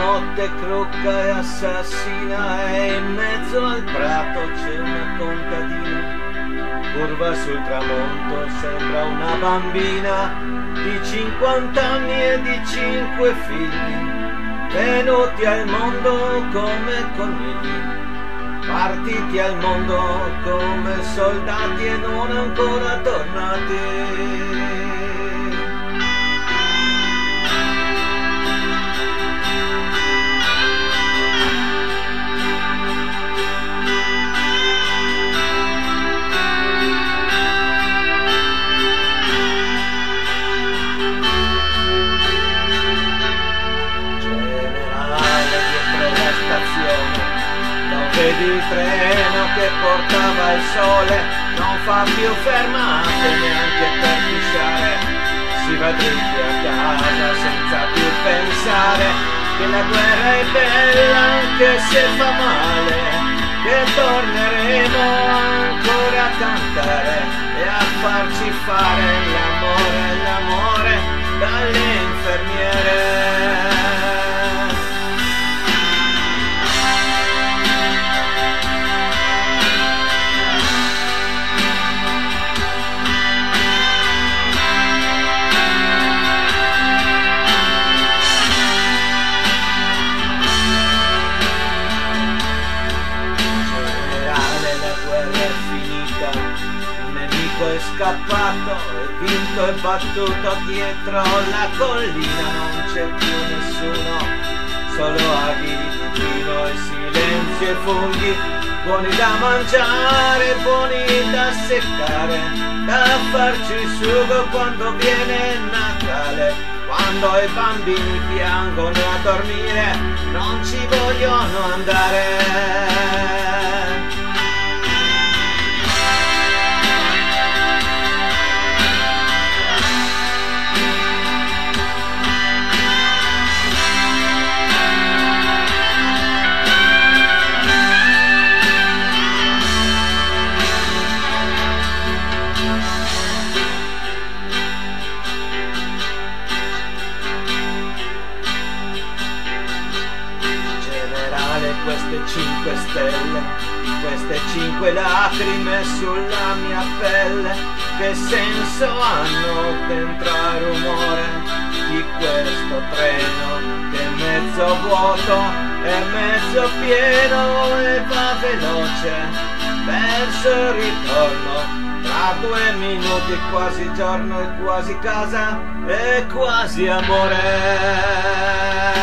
notte crucca e assassina e in mezzo al prato c'è una contadina. Curva sul tramonto sembra una bambina di 50 anni e di 5 figli, venuti al mondo come conigli, partiti al mondo come soldati e non ancora tornati. Vedi il treno che portava il sole, non fa più fermate neanche per pisciare, si va dritti a casa senza più pensare che la guerra è bella anche se fa male, che torneremo ancora a cantare e a farci fare l'amore dalle infermiere. È scappato, è vinto e battuto dietro la collina, non c'è più nessuno, solo aghi di vino e silenzio e funghi, buoni da mangiare, buoni da seccare, da farci il sugo quando viene Natale, quando i bambini piangono a dormire, non ci vogliono andare. Queste 5 stelle, queste 5 lacrime sulla mia pelle, che senso hanno dentro al rumore di questo treno che è mezzo vuoto e mezzo pieno e va veloce verso il ritorno, tra 2 minuti quasi giorno e quasi casa e quasi amore.